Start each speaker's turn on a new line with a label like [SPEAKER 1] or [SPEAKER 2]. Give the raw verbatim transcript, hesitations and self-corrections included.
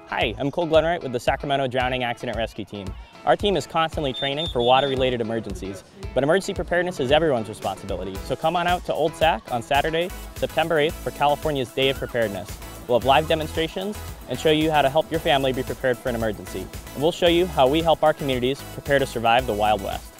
[SPEAKER 1] Hi, I'm Cole Glenwright with the Sacramento Drowning Accident Rescue Team. Our team is constantly training for water-related emergencies, but emergency preparedness is everyone's responsibility. So come on out to Old Sac on Saturday, September eighth for California's Day of Preparedness. We'll have live demonstrations and show you how to help your family be prepared for an emergency. And we'll show you how we help our communities prepare to survive the Wild West.